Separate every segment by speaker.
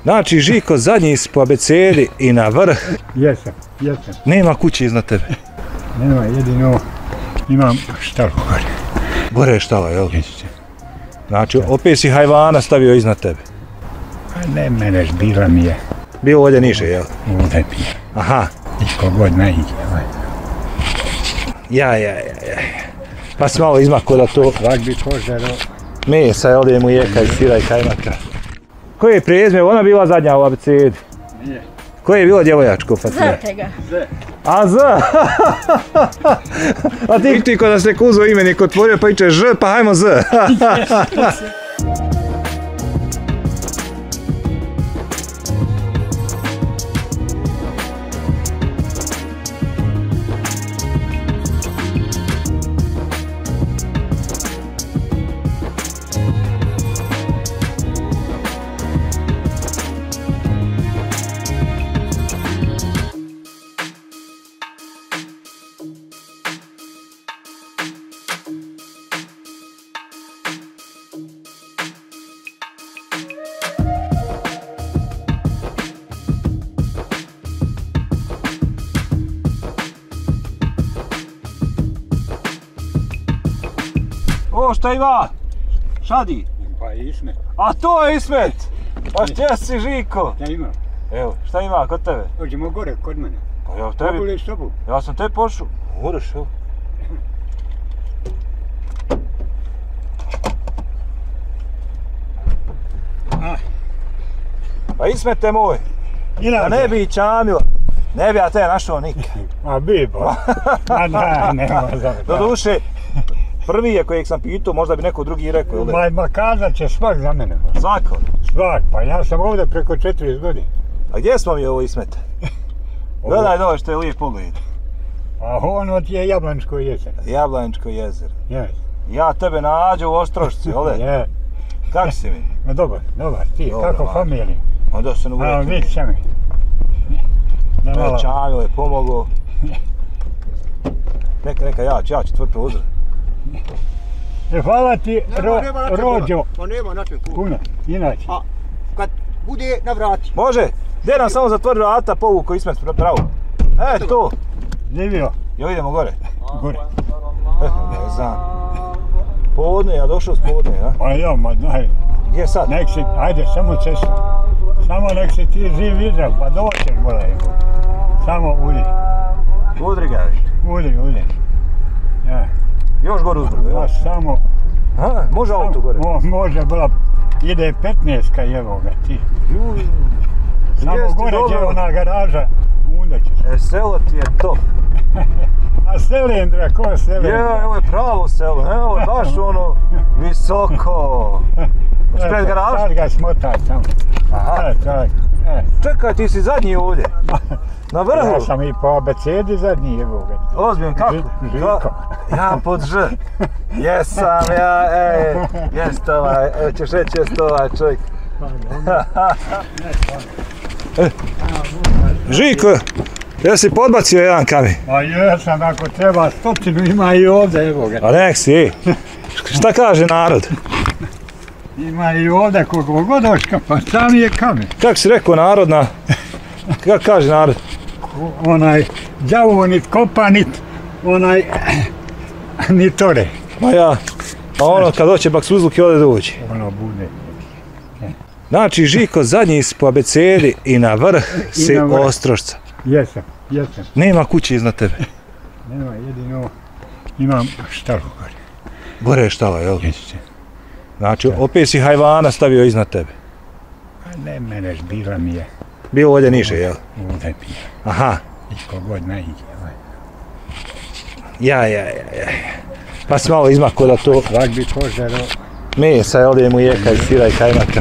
Speaker 1: Znači, Žiko, zadnji si po abecedi i na vrh.
Speaker 2: Jesam.
Speaker 1: Nema kuće iznad tebe.
Speaker 2: Nema, jedino imam štalu gore.
Speaker 1: Gore je štala, jel?
Speaker 2: Jeste.
Speaker 1: Znači, opet si hajvana stavio iznad tebe.
Speaker 2: A ne, mene zbila mi je.
Speaker 1: Bio ovdje niže, jel?
Speaker 2: Ovdje mi je.
Speaker 1: Aha.
Speaker 2: I kogod ne ide.
Speaker 1: Ja. Pa si malo izmako da to...
Speaker 2: Svak bi požaro.
Speaker 1: Mesa, jel, da mu jeka i sira i kajmaka. Koje je prezme? Ona bila zadnja u abecedi.
Speaker 2: Nije.
Speaker 1: Koje je bilo djevojačko?
Speaker 3: Z tega.
Speaker 1: A Z? A ti ko da se kuzo imenik otvorio pa iće Ž, pa hajmo Z. O, šta ima? Šadi?
Speaker 2: Pa Ismet.
Speaker 1: A to je Ismet! Pa gdje si, Žiko?
Speaker 2: Ja imam.
Speaker 1: Evo, šta ima kod tebe?
Speaker 2: Dođemo gore kod mene.
Speaker 1: Pa ja tebi...
Speaker 2: Pobuli s tobom.
Speaker 1: Ja sam te pošao. Moraš, evo. Pa Ismete moj, da ne bi čamila, ne bi ja te našao nikad.
Speaker 2: A bi bo. A da, nema za.
Speaker 1: Do duše, prvi je kojeg sam pitao, možda bi neko drugi rekao, ili?
Speaker 2: Ma kazat će svak za mene.
Speaker 1: Svako?
Speaker 2: Svak, pa ja sam ovdje preko 40 godina.
Speaker 1: A gdje smo mi ovo Ismete? Gledaj dole što je lijep pogled.
Speaker 2: A ono ti je Jablančko jezero.
Speaker 1: Jablančko jezero.
Speaker 2: Jes.
Speaker 1: Ja tebe nađu u Ostrošci, ole?
Speaker 2: Je.
Speaker 1: Kako si mi?
Speaker 2: Ma dobar, ti,
Speaker 1: Dobar,
Speaker 2: kako
Speaker 1: man.
Speaker 2: familija?
Speaker 1: Onda se ne uvijek.
Speaker 2: A vidi se mi.
Speaker 1: Čavio je pomogao. Neka ja ću tvrto uzre.
Speaker 2: Hvala ti, Rođo.
Speaker 4: Pa nema na čem kući.
Speaker 2: Puno, inače.
Speaker 4: A kad bude na vrati.
Speaker 1: Može, gdje nam samo zatvori vrata, povuko Ismet pravo. To.
Speaker 2: Živio.
Speaker 1: Jo, idemo gore.
Speaker 2: Gore.
Speaker 1: Ne znam. Podne, ja došao s podne, ja?
Speaker 2: Pa ja, ma daj.
Speaker 1: Gdje sad?
Speaker 2: Nek si, ajde, samo cestu. Samo nek si ti živ izrav, pa doćeš gore. Samo udi.
Speaker 1: Udri ga, viš.
Speaker 2: Udi. Ja.
Speaker 1: Još gore uzbrdo, ja?
Speaker 2: Pa samo...
Speaker 1: Može auto gore?
Speaker 2: Može, bila... Ide 15-ka, evo ga ti. Samo gore će ona garaža, onda ćeš.
Speaker 1: Selo ti je to.
Speaker 2: A Selendra, ko je Selendra?
Speaker 1: Evo je pravo selo, evo je baš ono visoko. Pred garažom?
Speaker 2: Sad ga smotaj tamo. Aha.
Speaker 1: Čekaj, ti si zadnji ovdje. Na vrhu.
Speaker 2: Ja sam i po abecedi zadnji, evo ga.
Speaker 1: Ozbiljno, kako?
Speaker 2: Žiko.
Speaker 1: Ja pod Ž. Jesam ja, jest ovaj, ćeš reći jest ovaj čovjek. Žiko, jesi podbacio jedan kamen?
Speaker 2: Pa jesam, ako treba 100 ima i ovdje, evo ga.
Speaker 1: A nek si, šta kaže narod?
Speaker 2: Ima i ovdje kogodoška, pa sam je kamen.
Speaker 1: Kako si rekao narodna? Kako kaže narod?
Speaker 2: Onaj, đavo nit kopa, nit onaj, nit ore.
Speaker 1: Ma ja, a ono kad hoće bak suzluki ovdje dođe.
Speaker 2: Ono bude.
Speaker 1: Znači, Žiko, zadnji si po abecedi i na vrh si Ostrošca.
Speaker 2: Jesam.
Speaker 1: Nema kuće iznad tebe.
Speaker 2: Nema, jedino imam štalu gore.
Speaker 1: Gore je štala, jel?
Speaker 2: Jeste.
Speaker 1: Znači, opet si hajvana stavio iznad tebe.
Speaker 2: A ne, mene zbila mi je.
Speaker 1: Bio ovdje niže, jel?
Speaker 2: Ovdje mi je.
Speaker 1: Aha.
Speaker 2: I kogod ne ide.
Speaker 1: Ja. Pa si malo izmako da to...
Speaker 2: Svak bi požaro.
Speaker 1: Mesa, jel, da mu jeka i sira i kajmaka.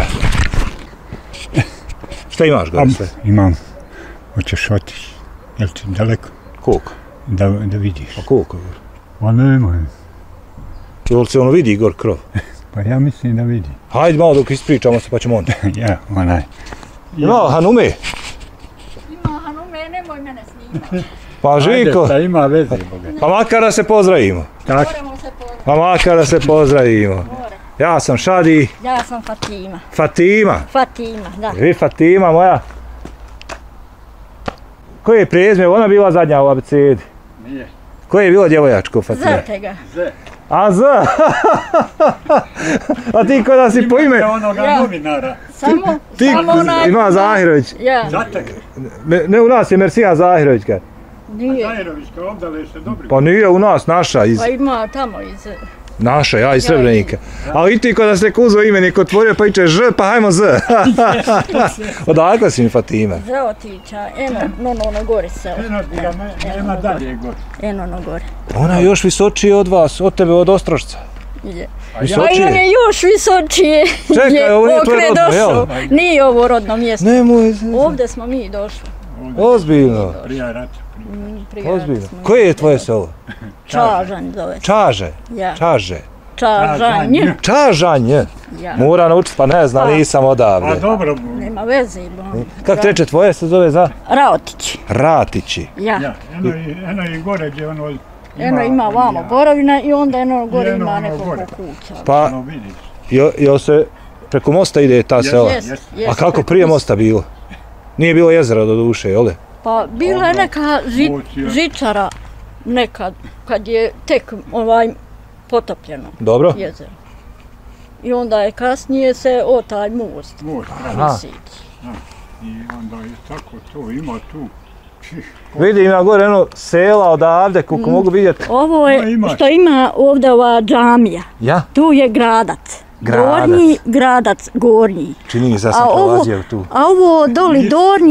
Speaker 1: Šta imaš gore sve?
Speaker 2: Imam. Hoćeš otići. Jel ti daleko?
Speaker 1: Koliko?
Speaker 2: Da vidiš.
Speaker 1: A koliko gore?
Speaker 2: Pa nema.
Speaker 1: Jel se ono vidi gor krov?
Speaker 2: Pa ja mislim da vidi.
Speaker 1: Hajde malo dok ispričamo se pa ćemo onda.
Speaker 2: Ja, onaj.
Speaker 1: Ima Hanume?
Speaker 3: Ima Hanume, nemoj mene snimati.
Speaker 1: Pa Žiko.
Speaker 2: Ajde, šta ima veze, Boga.
Speaker 1: Pa makar da se pozdravimo.
Speaker 2: Tak.
Speaker 3: Moramo se pozdraviti.
Speaker 1: Pa makar da se pozdravimo.
Speaker 3: Mora.
Speaker 1: Ja sam Šadi.
Speaker 3: Ja sam Fatima.
Speaker 1: Fatima.
Speaker 3: Fatima, da.
Speaker 1: Vi Fatima moja. Koje je prezime? Ona bila zadnja u abecedi.
Speaker 2: Nije.
Speaker 1: Koje je bilo djevojačko Fatima?
Speaker 3: Znate ga.
Speaker 1: A Z? A ti ko da si po ime?
Speaker 2: Onoga
Speaker 3: Ja.
Speaker 2: novinara.
Speaker 3: Samo onaj...
Speaker 1: Ima Zahirović.
Speaker 3: Ja,
Speaker 2: Zatek.
Speaker 1: Ne u nas je Mersija Zahirović. Kad.
Speaker 3: nije.
Speaker 2: Zajerovićka obdale se dobri.
Speaker 1: Pa nije u nas, naša iz...
Speaker 3: Pa ima tamo iz...
Speaker 1: Naša, ja iz Srebrenika. Ali i ti ko da se kuzo imenik otvorio pa iće Ž, pa hajmo Z. Odakle si mi Fatima?
Speaker 3: Zaotića, ono gore selo.
Speaker 2: Nema dalje gore.
Speaker 3: Ono gore.
Speaker 1: Ona je još visočija od vas, od tebe, od Ostrošca.
Speaker 3: Je.
Speaker 2: A
Speaker 3: Pa i
Speaker 1: Visočije?
Speaker 3: on je još visočije.
Speaker 1: Čekaj, ovo nije tvoje
Speaker 3: Okre
Speaker 1: rodno, jel?
Speaker 3: došao. Nije ovo rodno mjesto.
Speaker 1: Nemoj,
Speaker 3: Ovdje smo mi došli.
Speaker 1: ozbiljno,
Speaker 2: Prije rata.
Speaker 3: Prije rata
Speaker 1: ozbiljno.
Speaker 3: smo.
Speaker 1: Koje je tvoje selo?
Speaker 3: Čažanj zove se.
Speaker 1: Čaže,
Speaker 3: Ja.
Speaker 1: Čaže.
Speaker 3: Čažanj.
Speaker 1: Čažanje.
Speaker 3: Ja.
Speaker 1: Mora naučiti, pa ne znam,
Speaker 3: Pa.
Speaker 1: nisam
Speaker 2: A
Speaker 1: odavde.
Speaker 2: dobro,
Speaker 3: Nema veze.
Speaker 1: Kako treće tvoje se zove za?
Speaker 3: Raotić.
Speaker 1: Ratići.
Speaker 3: Ja.
Speaker 2: ja, eno i gore gdje ono...
Speaker 3: Eno ima vamo borovina i onda eno gore
Speaker 2: Eno
Speaker 3: ima
Speaker 2: ono
Speaker 3: nekoliko
Speaker 2: gore.
Speaker 3: kuća.
Speaker 1: Pa,
Speaker 2: Ono vidiš.
Speaker 1: jel se preko mosta ide ta sela?
Speaker 3: Jest, jest.
Speaker 1: A kako prije mosta bilo? Nije bilo jezera do duše, jel?
Speaker 3: Pa bila je neka
Speaker 2: Moć,
Speaker 3: žičara nekad, kad je tek potopljeno
Speaker 1: Dobro?
Speaker 3: jezero. I onda je kasnije se o taj most
Speaker 2: Most,
Speaker 1: Aha.
Speaker 3: visići.
Speaker 2: i onda je tako to, ima tu.
Speaker 1: Vidi, ima gore jedno sela odavde, koliko mogu vidjeti.
Speaker 3: Ovo
Speaker 2: Ma,
Speaker 3: je
Speaker 2: imaš.
Speaker 3: što ima ovdje ova džamija.
Speaker 1: Ja?
Speaker 3: Tu je gradac.
Speaker 1: Gradac.
Speaker 3: Gornji gradac, gornji.
Speaker 1: Čini mi se da sam prolazio tu.
Speaker 3: A ovo doli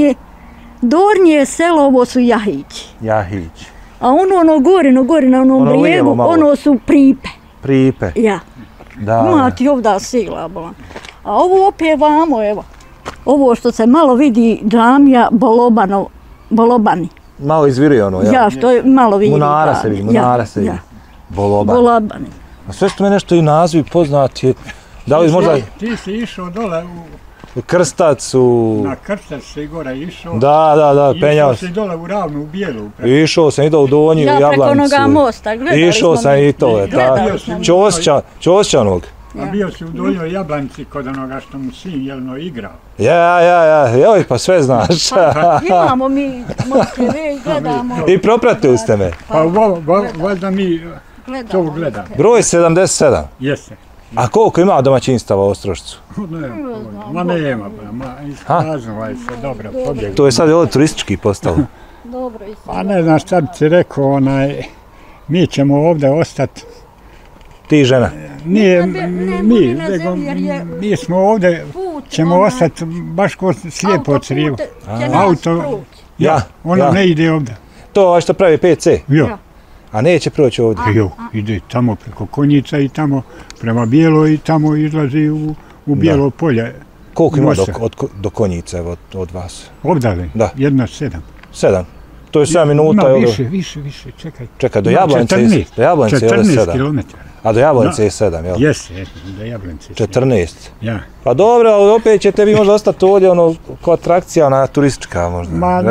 Speaker 3: dornje selo, ovo su Jahići.
Speaker 1: Jahić.
Speaker 3: A ono gore na onom
Speaker 1: Ono lijevo
Speaker 3: brijegu,
Speaker 1: malo.
Speaker 3: ono su Pripe.
Speaker 1: Pripe.
Speaker 3: Ja.
Speaker 1: Da.
Speaker 3: Ima ti ovdje sila, bolan. A ovo opet vamo, evo. Ovo što se malo vidi, džamija Bolobani.
Speaker 1: Malo izvirio ono, jel?
Speaker 3: Ja, što je malo vidi.
Speaker 1: Munara se vidi, munara se vidi. Boloban.
Speaker 3: Bolobani.
Speaker 1: A sve što me nešto i nazivi poznati. Da li možda
Speaker 2: Ti si išao dole
Speaker 1: u Krstac,
Speaker 2: na Krstac si gore išao.
Speaker 1: Da, penjao
Speaker 2: Išao
Speaker 1: sam.
Speaker 2: si dole u Ravnu, u Bijelu.
Speaker 1: Išao sam, idao u Donji, u
Speaker 3: Ja preko
Speaker 1: Jablanicu.
Speaker 3: onoga mosta, gledali
Speaker 1: Išao
Speaker 3: smo
Speaker 1: sam
Speaker 3: mi.
Speaker 1: i to, je
Speaker 3: Gledali
Speaker 1: tako.
Speaker 3: smo mi.
Speaker 1: Ćosćanog.
Speaker 2: A bio si u Donjoj Jablanici kod onoga što mu sin jelno igrao.
Speaker 1: Ja, joj, pa sve znaš.
Speaker 3: Imamo mi TV i gledamo.
Speaker 1: I propratili ste me.
Speaker 2: Pa valjda mi to gledamo.
Speaker 1: Broj 77.
Speaker 2: Jeste.
Speaker 1: A koliko ima domaćinstava u Ostrošcu?
Speaker 2: Ma nema, ma ispraznovaj se dobro pobjeg.
Speaker 1: To je sad ovo turistički postalo.
Speaker 3: Dobro i
Speaker 2: Pa ne znam šta bi ti rekao, mi ćemo ovdje ostati.
Speaker 1: Ti i žena.
Speaker 2: Nije
Speaker 3: Ne
Speaker 2: mi,
Speaker 3: budi na
Speaker 2: nego
Speaker 3: zemlji, jer je
Speaker 2: mi smo ovdje,
Speaker 3: put,
Speaker 2: ćemo
Speaker 3: onaj,
Speaker 2: ostati baš ko slijepo od crijevo.
Speaker 3: autoput će nas
Speaker 2: Auto-
Speaker 3: proći.
Speaker 1: Ja.
Speaker 2: Ono ne ide ovdje.
Speaker 1: To što pravi PC.
Speaker 2: Jo.
Speaker 3: Ja.
Speaker 1: A neće proći ovdje.
Speaker 2: Jo, ide tamo preko Konjica i tamo prema Bijeloj i tamo izlazi u Bijelo polje.
Speaker 1: Koliko ima
Speaker 2: Mosta.
Speaker 1: do Konjice evo, od vas?
Speaker 2: Ovdje,
Speaker 1: Da.
Speaker 2: 1,7.
Speaker 1: 7. To je 7 minuta.
Speaker 2: Ma,
Speaker 1: evo.
Speaker 2: više, čekaj.
Speaker 1: Čekaj, do
Speaker 2: Ma,
Speaker 1: Jablanice je
Speaker 2: 14,
Speaker 1: do Jablanice je
Speaker 2: 14
Speaker 1: 7.
Speaker 2: kilometara.
Speaker 1: A do Jablanice je 7, jel?
Speaker 2: Jeste, do Jablanice.
Speaker 1: 14.
Speaker 2: Ja.
Speaker 1: Pa dobro, ali opet ćete vi možda ostati ovdje ono, kao atrakcija, ona turistička možda.
Speaker 2: Ma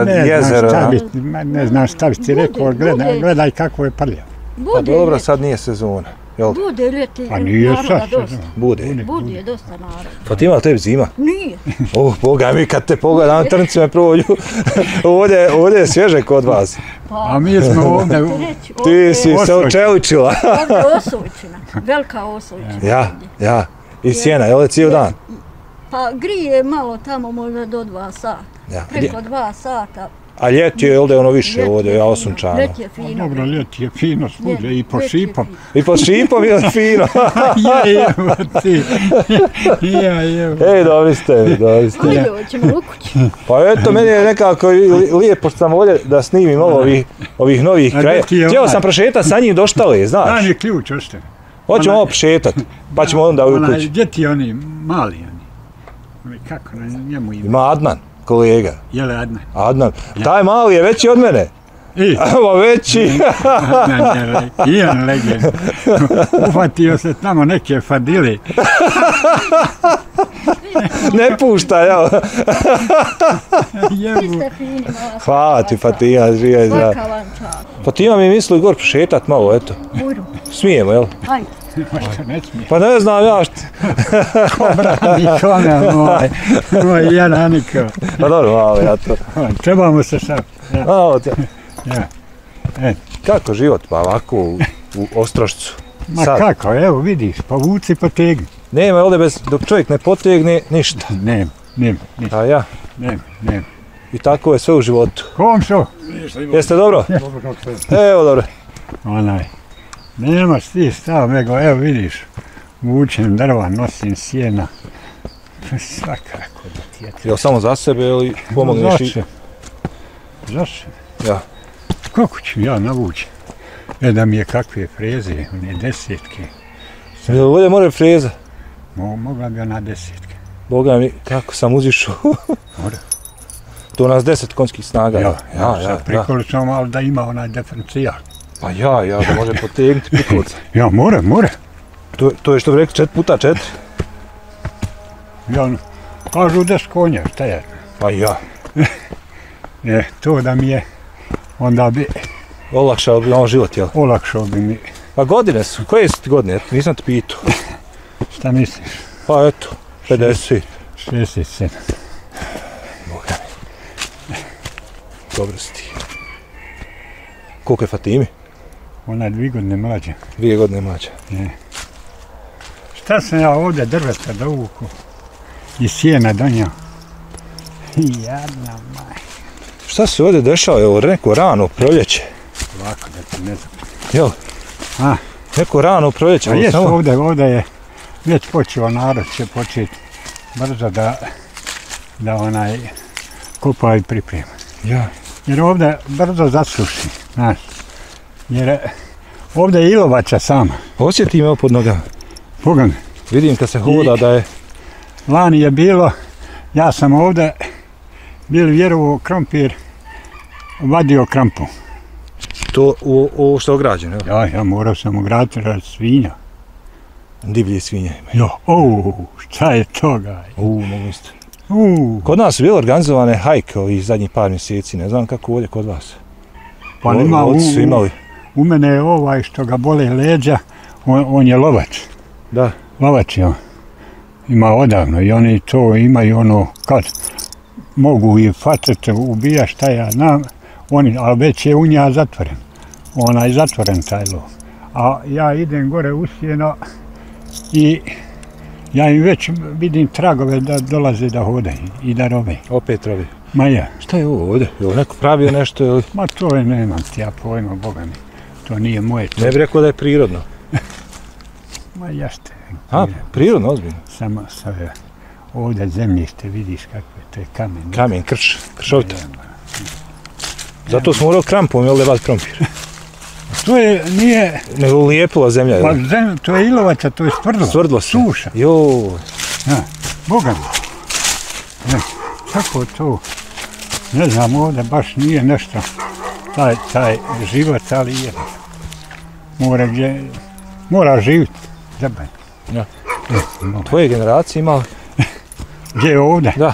Speaker 2: ne znam šta bi ti rekao, gledaj kako je prljavo.
Speaker 1: Pa dobro, sad nije sezona. Jel?
Speaker 3: Bude ljeti
Speaker 2: Pa nije
Speaker 3: naroda
Speaker 2: sad
Speaker 3: dosta.
Speaker 2: sezona.
Speaker 1: Bude.
Speaker 3: Bude dosta naroda.
Speaker 1: Pa ti ima tebi zima?
Speaker 3: Nije.
Speaker 1: Boga mi kad te pogledam, trnci me prođu. ovdje je svježe kod vas.
Speaker 2: A mi smo ovdje,
Speaker 1: Ti si se
Speaker 2: Osojčina.
Speaker 1: očeličila.
Speaker 3: Ovdje Osojčina, velika Osojčina.
Speaker 1: Ja. I sjena, jel je cijel dan?
Speaker 3: Pa grije malo tamo možda do 2 sata.
Speaker 1: Ja.
Speaker 3: Preko 2 sata.
Speaker 1: A ljeti je ovdje ono više ovdje, ja osunčano.
Speaker 3: Ljeti je fino.
Speaker 2: dobro, ljeti je fino svuđe i po
Speaker 3: Ljeti je
Speaker 2: šipom.
Speaker 3: fino.
Speaker 1: I pod šipom je fino.
Speaker 2: Evo ti. Evo.
Speaker 1: Ej, dobri ste.
Speaker 3: Ajde, hoćemo u kući.
Speaker 1: Pa eto, meni je nekako lijepo što sam ovdje da snimim ovih novih
Speaker 2: A
Speaker 1: krajeva.
Speaker 2: gdje ti je
Speaker 1: Htio
Speaker 2: onaj?
Speaker 1: sam prošetati sa njim, doštali,
Speaker 2: Daj
Speaker 1: znaš.
Speaker 2: mi ključ, ostavi.
Speaker 1: Hoćemo ovo prošetati, pa ćemo onda u kući.
Speaker 2: Gdje ti oni mali oni? Kako na njemu ima?
Speaker 1: Ima Adnan, kolega.
Speaker 2: Jele Adnan?
Speaker 1: Adnan. Taj mali je veći od mene.
Speaker 2: I,
Speaker 1: Evo veći.
Speaker 2: Adnan je Ian legend. Ufatio se tamo neke fadile.
Speaker 1: Ne pušta, jel?
Speaker 3: Vi
Speaker 2: Jebu.
Speaker 3: ste fini, mala.
Speaker 1: Hvala ti, Fatima, živjeti.
Speaker 3: Svaka vam čast.
Speaker 1: Fatima mi misli gor prošetat malo, eto.
Speaker 3: Bujru.
Speaker 1: Smijemo, jel?
Speaker 3: Ajde.
Speaker 2: Možda ne smije.
Speaker 1: Pa ne znam ja šta.
Speaker 2: Ko brani kome moj Jananika.
Speaker 1: Pa dobro, malo ja to.
Speaker 2: Trebamo se sad. Ja.
Speaker 1: Kako život pa ovako u Ostrošcu?
Speaker 2: Ma
Speaker 1: sad.
Speaker 2: kako, evo vidiš, povuci, potegni.
Speaker 1: Nema ovdje dok čovjek ne potegne ništa.
Speaker 2: Nem.
Speaker 1: A ja?
Speaker 2: Nem.
Speaker 1: I tako je sve u životu.
Speaker 2: Komšo?
Speaker 1: Jeste dobro?
Speaker 2: Dobro kako se.
Speaker 1: Evo dobro.
Speaker 2: Nemaš ti stav, nego evo vidiš, vučem drva, nosim sjena. Svakako da ti je.
Speaker 1: Jel samo za sebe ili pomogneš i...
Speaker 2: Zašto?
Speaker 1: Ja.
Speaker 2: Kako ću ja navući? Da mi je kakve freze, one desetke.
Speaker 1: Jel ovdje more freza?
Speaker 2: Mogla bi ona desetke.
Speaker 1: Boga mi, kako sam uzišao.
Speaker 2: Mora.
Speaker 1: To nas 10 konjskih snaga.
Speaker 2: Ja, prikolično malo da ima onaj diferencijal.
Speaker 1: Pa ja, da može potegnuti prikolica.
Speaker 2: Ja, mora.
Speaker 1: To je što bi rekli 4x4.
Speaker 2: Ja, kažu 10 konja, šta je?
Speaker 1: Pa ja.
Speaker 2: To da mi je, onda bi...
Speaker 1: Olakšao bi on život, jel?
Speaker 2: Olakšao bi mi.
Speaker 1: Pa godine su, koje su ti godine? Nisam te pitao.
Speaker 2: Šta misliš?
Speaker 1: Pa eto, 50.
Speaker 2: 67.
Speaker 1: Boga mi. Dobro si ti. Koliko je Fatimi?
Speaker 2: Ona je 2 godine mlađa.
Speaker 1: 2 godine mlađa.
Speaker 2: Šta sam ja ovdje drveta dovuku i sjena donio? Jadna maj.
Speaker 1: Šta se ovdje dešava? Evo, neko rano proljeće.
Speaker 2: Ovako da ti ne znam.
Speaker 1: Jel? Neko rano proljeće.
Speaker 2: A jes, ovdje je već počeo, narod će početi brzo da onaj kupa i priprema.
Speaker 1: Ja.
Speaker 2: Jer ovdje brzo zasuši, znaš. Jer ovdje je ilovača sama.
Speaker 1: Osjetim evo pod nogama.
Speaker 2: Pogledaj.
Speaker 1: Vidim kad se hoda da je...
Speaker 2: Lani je bilo, ja sam ovdje bili vjerovo krompir, vadio krampu.
Speaker 1: To ovo što je ograđeno, evo?
Speaker 2: Ja morao sam ograditi rad svinja.
Speaker 1: Divlje svinje imaju.
Speaker 2: Šta je toga?
Speaker 1: Mogu isto. Kod nas su bile organizovane hajke ovih zadnjih par mjeseci, ne znam kako ovdje kod vas.
Speaker 2: Pa u mene je ovaj što ga bole leđa, on je lovač.
Speaker 1: Da.
Speaker 2: Lovač je on. Ima odavno i oni to imaju ono kad mogu i fatete ubija šta ja znam, ali već je u nja zatvoren. Ona je zatvoren taj lov. A ja idem gore usjeno i ja im već vidim tragove da dolaze da hodaju i da robe.
Speaker 1: Opet robe.
Speaker 2: Ma ja.
Speaker 1: Šta je ovo ovdje? Je neko pravio nešto ili?
Speaker 2: Ma to je, nemam ti ja pojma, Boga mi. To nije moje.
Speaker 1: Ne bi rekao da je prirodno.
Speaker 2: Ma jašte.
Speaker 1: Prirodno, ozbiljno.
Speaker 2: Samo ovdje zemljište vidiš kakve, to je kamen.
Speaker 1: Kamen, kršovito. Zato smo morali krampom, jel da bad krompir?
Speaker 2: To je, nije...
Speaker 1: Nego lijepila zemlja, jel?
Speaker 2: Pa to je ilovača, to je stvrdlo.
Speaker 1: Stvrdlo se.
Speaker 2: Suša.
Speaker 1: Joj.
Speaker 2: Boga mi. Kako to? Ne znam, ovdje baš nije nešto. Taj život, ali je. Mora živjeti. Zabaj.
Speaker 1: Ja. Tvoje generacije imali?
Speaker 2: Gdje je ovdje?
Speaker 1: Da.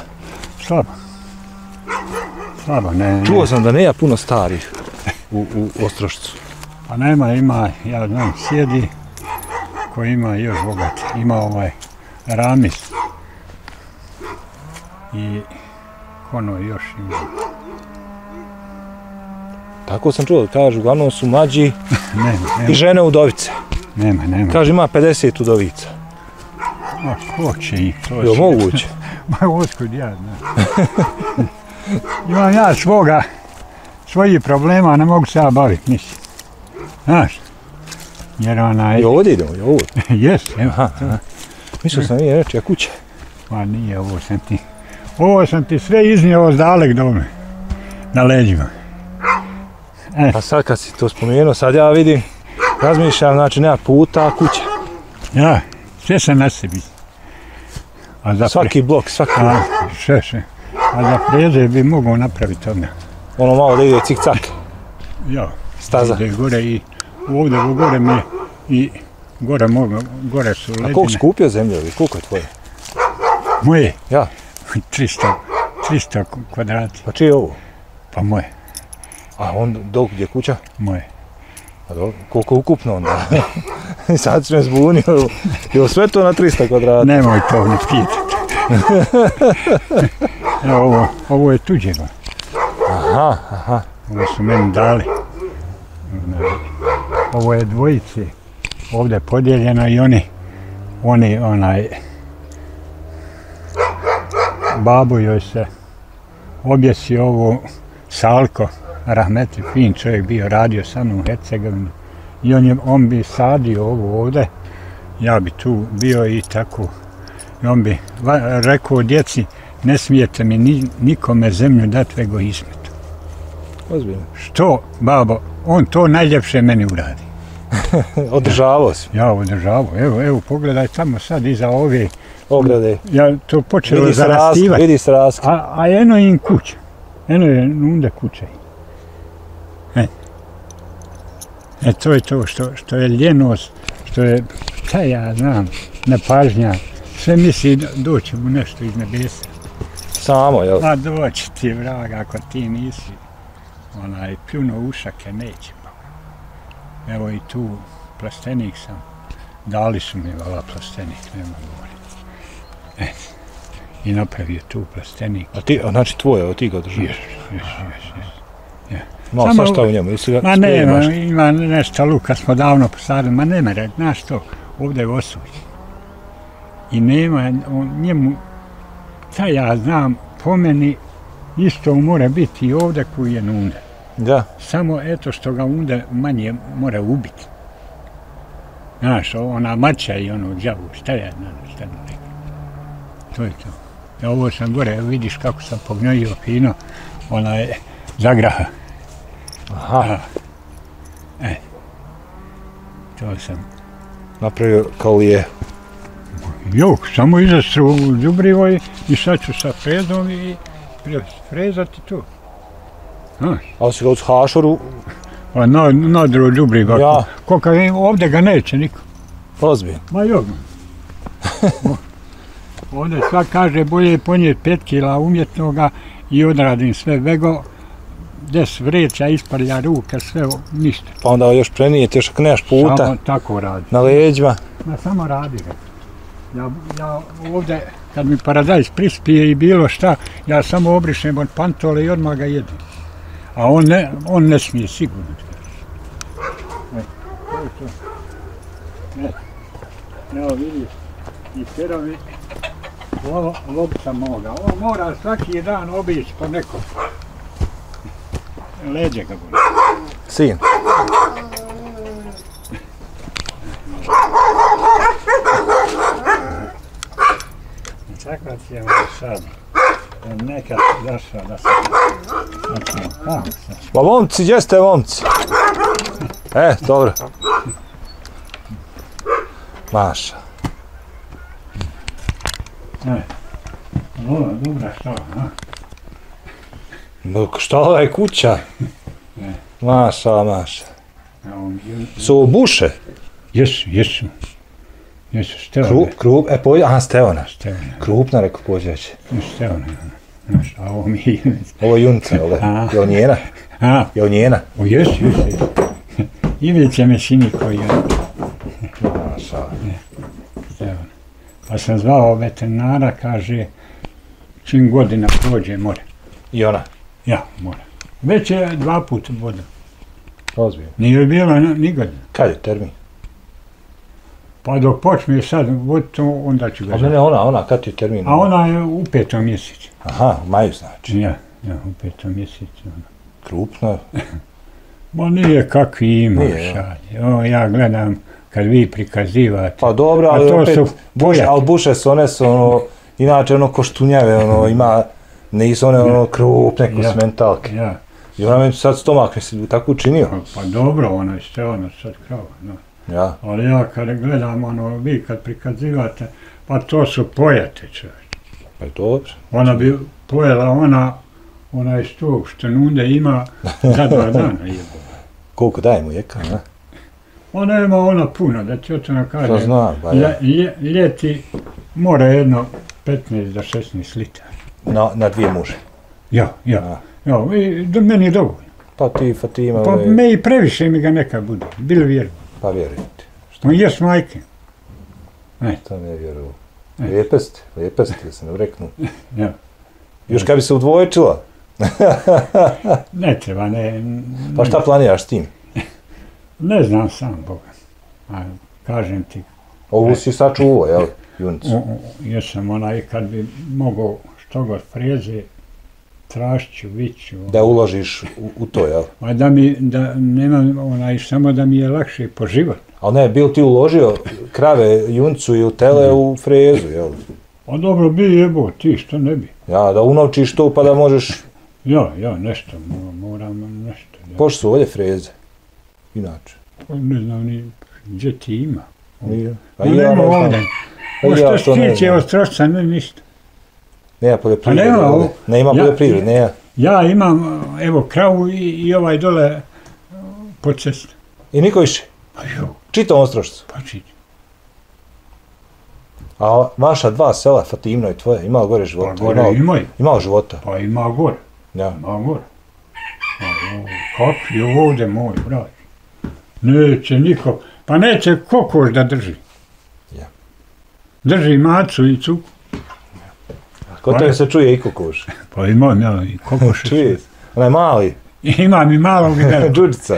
Speaker 2: Slabo, ne.
Speaker 1: Čuo sam da nema puno starih u Ostrošcu.
Speaker 2: Pa nema, ja znam, sjedi koji ima još bogat. Ima ovaj Ramis. I ono još ima.
Speaker 1: Tako sam čuo, kažu, uglavnom su mlađi
Speaker 2: nema.
Speaker 1: I žene udovice.
Speaker 2: Nema.
Speaker 1: Kaže, ima 50 udovica.
Speaker 2: Ma, ko će ih to?
Speaker 1: Jo, moguće.
Speaker 2: Ma, otkud ja, znam. Imam ja svojih problema, ne mogu se ja baviti, mislim. Znaš? Jer onaj...
Speaker 1: Jo, ovdje idemo, jo, ovdje.
Speaker 2: Jes, evo.
Speaker 1: Mislio sam nije reći, a kuća?
Speaker 2: Pa nije, ovo sam ti sve iznio dalek dome. Na leđima.
Speaker 1: A sad kad si to spomenuo, sad ja vidim, razmišljam, znači nema puta, a kuća.
Speaker 2: Ja, sve sam na sebi.
Speaker 1: Svaki blok, svaki blok.
Speaker 2: Sve. A za preze bi mogao napraviti odmah.
Speaker 1: Ono malo da ide cik-cak.
Speaker 2: Ja.
Speaker 1: Staza.
Speaker 2: Ide gore i ovdje gore mi i gore su ledine.
Speaker 1: A koliko si kupio zemlje ovi? Koliko je tvoje?
Speaker 2: Moje?
Speaker 1: Ja.
Speaker 2: 300 kvadrata.
Speaker 1: Pa čije je ovo?
Speaker 2: Pa moje.
Speaker 1: A on dok gdje kuća?
Speaker 2: Moje.
Speaker 1: A dobro, koliko ukupno onda? I sad si me zbunio. Jel sve to na 300 kvadrata?
Speaker 2: Nemoj to ni pitati. Evo, ovo je tuđega.
Speaker 1: Aha.
Speaker 2: Ovo su meni dali. Ovo je dvojice. Ovdje je podijeljeno i oni babu joj se objesi ovo Salko, rahmetli, fin čovjek bio, radio sa mnom u Hercegovini. I on bi sadio ovo ovdje, ja bi tu bio i tako. I on bi rekao djeci, ne smijete mi nikome zemlju dati vego Ismetu.
Speaker 1: Ozbiljno.
Speaker 2: Što, babo, on to najljepše meni uradi.
Speaker 1: Održavao si.
Speaker 2: Ja održavao, evo, pogledaj tamo sad iza ove
Speaker 1: ograde.
Speaker 2: Ja to počelo zarastivati.
Speaker 1: Vidi se raski.
Speaker 2: A eno im kuća. Eno je nunde kuće. To je to što je ljenost, što je, šta ja znam, nepažnja. Sve misli doći mu nešto iz nebesa.
Speaker 1: Samo, jel?
Speaker 2: A doći ti, vraga, ako ti nisi. Pljuno ušake neće. Evo i tu plastenik sam. Dali su mi plastenik, nema govori. I napravio tu plastenik.
Speaker 1: Znači tvoje, evo ti ga održavaš?
Speaker 2: Jes.
Speaker 1: Malo sa šta u njemu, ili si ga
Speaker 2: spremaš? Ima nešto luka, smo davno posadili, ma nema, znaš to, ovdje je osuđen. I nema, njemu, šta ja znam, po meni isto mora biti i ovdje koji je nunde.
Speaker 1: Da.
Speaker 2: Samo eto što ga onda manje mora ubiti. Znaš, ona mača i ono džavu, šta ja znam, šta da rekao. To je to. Ja ovo sam gore, vidiš kako sam pognojio fino, ona je zagraha.
Speaker 1: Aha.
Speaker 2: To sam.
Speaker 1: Napravio kao lije.
Speaker 2: Jok, samo izastru u đubrivo i sad ću sa frezom i frezati to.
Speaker 1: Ali si ga uz hašoru?
Speaker 2: Nadru đubriva.
Speaker 1: Ja.
Speaker 2: Koliko ovdje ga neće niko.
Speaker 1: Ozbiljno.
Speaker 2: Ma jok. Ovdje sva kaže bolje ponijeti 5 kila umjetnoga i odradim sve vego. Des vreća, isparlja ruka, sve, ništa.
Speaker 1: Pa onda još prenijeti, još ako nemaš puta.
Speaker 2: Samo tako radi.
Speaker 1: Na leđima.
Speaker 2: Ma samo radi ga. Ja ovdje, kad mi paradajz prispije i bilo šta, ja samo obrišem od pantole i odmah ga jedem. A on ne smije sigurno. Evo vidiš, i perovi lopca moga. On mora svaki dan obići po nekom. Leđe ga bude.
Speaker 1: Sin.
Speaker 2: Tako ćemo sad. Nekad zašao da se...
Speaker 1: Ma momci, gdje ste momci? Dobro. Maša.
Speaker 2: Ovo, dobra što, ha?
Speaker 1: Šta ova je kuća? Maša. Su ovo buše?
Speaker 2: Jesu. Stevane.
Speaker 1: Stevana. Krupna, rekao pođeće.
Speaker 2: Stevane. A ovo mi je...
Speaker 1: Ovo je junica, jel da? Je li njena? Je li njena?
Speaker 2: O, jesu. Ivica me sini koji je.
Speaker 1: Maša.
Speaker 2: Stevane. Pa sam zvao veterinara, kaže, čim godina prođe, mora.
Speaker 1: I ona?
Speaker 2: Ja, mora. Već je 2 puta voda.
Speaker 1: Ozbiljno.
Speaker 2: Nije bilo ni godina.
Speaker 1: Kad je termin?
Speaker 2: Pa dok počne sad voditi, onda ću ga...
Speaker 1: A ne, ona, kad je termin?
Speaker 2: A ona je u 5. mjesecu.
Speaker 1: Aha, u maju znači.
Speaker 2: Ja, u 5. mjesecu.
Speaker 1: Krupno?
Speaker 2: Ma nije kakvi imaš. Ja gledam kad vi prikazivate.
Speaker 1: Pa dobro, ali opet, ali buše su one su inače koštunjave, nisu one krupne kosmentalke.
Speaker 2: Ja.
Speaker 1: I ona meni sad stomak mi tako učinio.
Speaker 2: Pa dobro, ona je Stevana sad krava, no.
Speaker 1: Ja.
Speaker 2: Ali ja kad gledam, vi kad prikazivate, pa to su pojate čovječ.
Speaker 1: Pa je dobro.
Speaker 2: Ona bi pojela ona je stog što nunde ima za 2 dana jebo.
Speaker 1: Koliko daje mu jeka, ne?
Speaker 2: Ona ima puno, da ti o tome kažem.
Speaker 1: To znam, ba ja.
Speaker 2: Ljeti mora jedno 15 do 16 litara.
Speaker 1: Na 2 muže?
Speaker 2: Ja, meni dovoljno.
Speaker 1: Pa ti, Fatima...
Speaker 2: Pa me i previše mi ga nekad bude, bilo vjerujem.
Speaker 1: Pa vjerujem ti.
Speaker 2: Što jes majke.
Speaker 1: To ne vjerujem. Lijepe ste, se ne reknu.
Speaker 2: Ja.
Speaker 1: Još kad bi se udvojčila?
Speaker 2: Ne treba, ne.
Speaker 1: Pa šta planiraš s tim?
Speaker 2: Ne znam sam, Boga. A, kažem ti.
Speaker 1: Ovu si sačuvao, jel, junicu?
Speaker 2: Jesam kad bi mogao što god freze, trašću, viću.
Speaker 1: Da uložiš u to, jel?
Speaker 2: A da nemam samo da mi je lakše po život.
Speaker 1: Ali ne, bil ti uložio krave, juncu i u tele u frezu, jel?
Speaker 2: A dobro bi jebo, ti što ne bi.
Speaker 1: Ja, da unovčiš to pa da možeš...
Speaker 2: Ja, nešto, moram nešto. Ja.
Speaker 1: Pošto su ovdje freze? Inače.
Speaker 2: Ne znam ni gdje ti ima.
Speaker 1: Nije.
Speaker 2: Nema ovdje. Što se tiče Ostrošca, ne ništa.
Speaker 1: Nema poljoprivrede. Nema poljoprivrede, nema.
Speaker 2: Ja imam, evo, kravu i ovaj dole po cesti.
Speaker 1: I niko više? Čitam Ostrošcu?
Speaker 2: Pa čitam.
Speaker 1: A vaša dva sela, Fatimno i tvoje, ima li gore života?
Speaker 2: Pa gore imaju.
Speaker 1: Ima li života?
Speaker 2: Pa ima gore.
Speaker 1: Ja.
Speaker 2: Ima gore. Kako je ovdje moj brat? Neće niko, pa neće kokoš da drži.
Speaker 1: Ja.
Speaker 2: Drži macu i cuku.
Speaker 1: Kod tebe se čuje i kokoš.
Speaker 2: Pa imam ja i kokoš.
Speaker 1: Čuje se. Onaj mali.
Speaker 2: Imam i malog i velikog.
Speaker 1: Đuđica.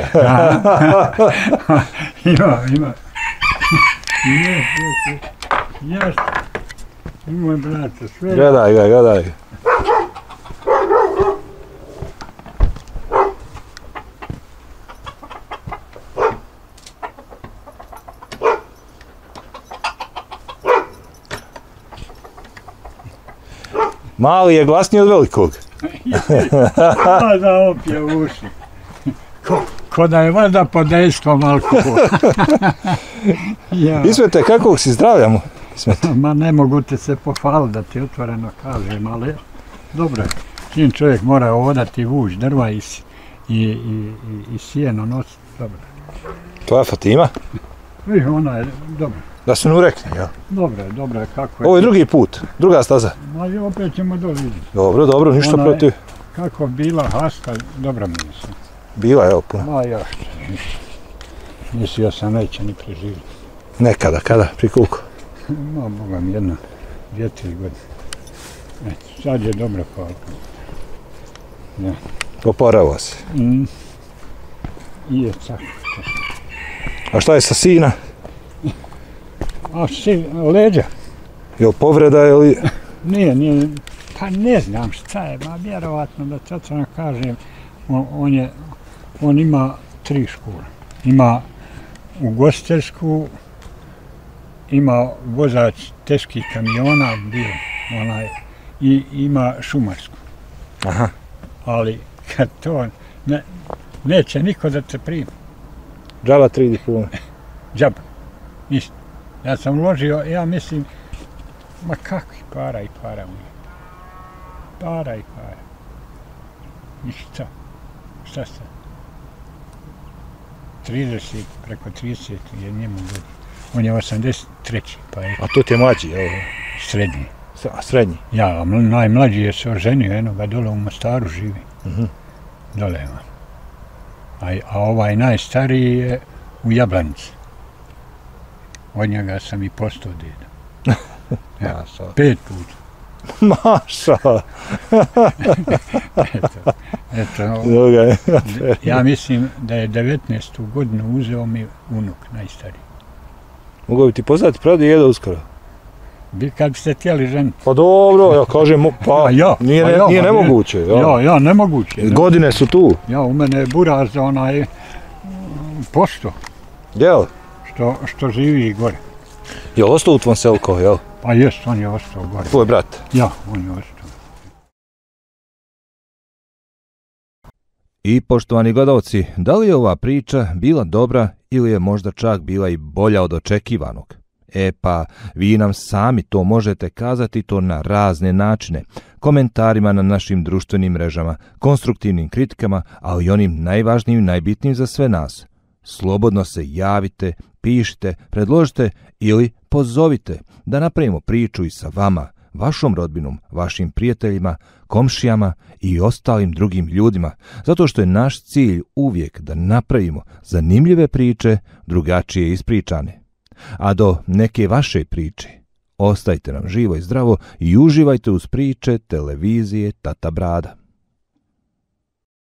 Speaker 2: Ima. Jes. Moj brate, sve.
Speaker 1: Gledaj ga. Mali je glasniji od velikog.
Speaker 2: Da opije uši. Ko da je valjda pod dejstvom alkohola.
Speaker 1: Ismete, kakvog si zdravljamo?
Speaker 2: Ma ne mogu te se pohvaliti da ti otvoreno kažem, ali dobro, čim čovjek mora odati vuć drva i sjeno nositi, dobro.
Speaker 1: Tvoja Fatima?
Speaker 2: Ona je dobro.
Speaker 1: Da se nu rekne, jel?
Speaker 2: Dobro je, kako je.
Speaker 1: Ovo je drugi put, druga staza.
Speaker 2: Ma i opet ćemo vidjeti.
Speaker 1: Dobro, ništa protiv.
Speaker 2: Kako bila hasta, dobro mi je se.
Speaker 1: Bila, evo, puno.
Speaker 2: Ma još, mislio sam neće ni preživjeti.
Speaker 1: Nekada, kada, pri koliko?
Speaker 2: Ma, Boga mi 2-3 godine. Sad je dobro, hvala. Ja.
Speaker 1: Oporavao se.
Speaker 2: Je, tako.
Speaker 1: A šta je sa sina?
Speaker 2: A leđa?
Speaker 1: Je li povreda ili...
Speaker 2: Nije, pa ne znam šta je, ma vjerovatno da točno kažem, on ima 3 škole. Ima ugostiteljsku, ima vozač teških kamiona, i ima šumarsku.
Speaker 1: Aha.
Speaker 2: Ali kad to, neće niko da te primi.
Speaker 1: Džaba 3 diplome.
Speaker 2: Džaba, ništa. Ja sam uložio, ja mislim, ma kakvi para u njih. Para. Ništa. Šta ste? 30, preko 30 je njemu godin. On je 83. pa je...
Speaker 1: A to ti je mlađi, jel?
Speaker 2: Srednji.
Speaker 1: A srednji?
Speaker 2: Ja, najmlađi je se oženio, eno dole u Mostaru živi. Dole ima. A ovaj najstariji je u Jablanici. Od njega sam i postao deda. Ja, 5 puta.
Speaker 1: Maša!
Speaker 2: Eto, ja mislim da je 19. godinu uzeo mi unuk najstariji.
Speaker 1: Mogu bi ti poznati pradjeda uskoro?
Speaker 2: Kad biste htjeli ženiti.
Speaker 1: Pa dobro, ja kažem, pa nije nemoguće.
Speaker 2: Ja, nemoguće.
Speaker 1: Godine su tu.
Speaker 2: Ja, u mene je buraz pošto.
Speaker 1: Jel?
Speaker 2: Što živi gore.
Speaker 1: Je li ostao u tvom selko, jel?
Speaker 2: Pa jest, on je ostao gore.
Speaker 1: Tvoj brat?
Speaker 2: Ja, on je ostao.
Speaker 5: I poštovani gledalci, da li je ova priča bila dobra ili je možda čak bila i bolja od očekivanog? Pa, vi nam sami to možete kazati to na razne načine, komentarima na našim društvenim mrežama, konstruktivnim kritikama, ali i onim najvažnijim i najbitnijim za sve nas. Slobodno se javite, pišite, predložite ili pozovite da napravimo priču i sa vama, vašom rodbinom, vašim prijateljima, komšijama i ostalim drugim ljudima, zato što je naš cilj uvijek da napravimo zanimljive priče, drugačije ispričane. A do neke vaše priče, ostajte nam živo i zdravo i uživajte uz priče televizije Tata Brada.